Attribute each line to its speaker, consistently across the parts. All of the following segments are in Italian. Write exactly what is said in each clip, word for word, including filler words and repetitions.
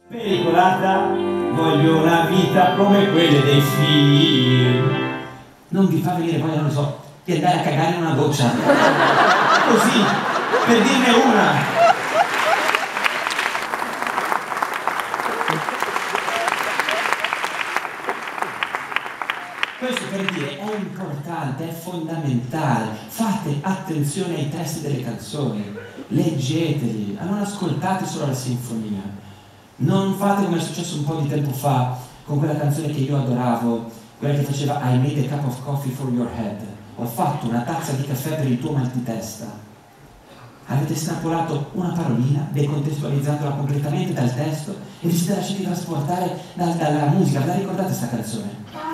Speaker 1: Pericolata, voglio una vita come quelle dei film. Non vi fa venire voglia, non lo so, di andare a cagare in una doccia. Così, per dirne una. Questo per dire, è importante, è fondamentale. Fate attenzione ai testi delle canzoni, leggeteli, non ascoltate solo la sinfonia. Non fate come è successo un po' di tempo fa con quella canzone che io adoravo, quella che faceva I made a cup of coffee for your head. Ho fatto una tazza di caffè per il tuo mal di testa. Avete estrapolato una parolina, decontestualizzandola completamente dal testo e vi siete lasciati trasportare dal, dalla musica. Ve la ricordate questa canzone?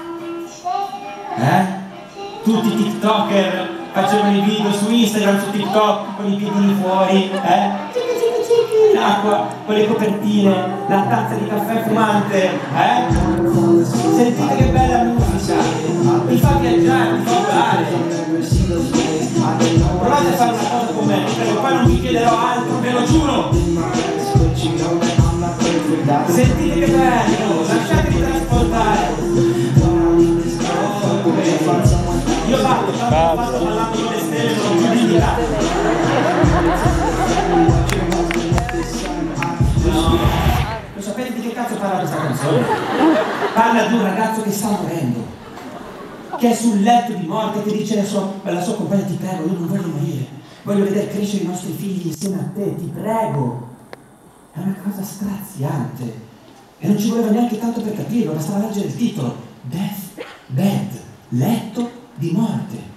Speaker 1: Eh? Tutti i TikToker facevano i video su Instagram, su TikTok, con i piedini fuori, eh? In acqua, con le copertine, la tazza di caffè fumante, eh? Sentite che bella musica, vi fa viaggiare, vi fa volare. Provate a fare una cosa con me, perché poi non vi chiederò altro, ve lo giuro. Sentite che bello, lasciatevi trasportare. Io parlo, tanto fatto parlando con le stelle, non più di là. No. Lo sapete di che cazzo parla questa canzone? Parla di un ragazzo che sta morendo, che è sul letto di morte, che dice alla sua, alla sua compagna: ti prego, io non voglio morire, voglio vedere crescere i nostri figli insieme a te, ti prego. È una cosa straziante e non ci voleva neanche tanto per capirlo, bastava leggere il titolo: Death Bed, letto di morte.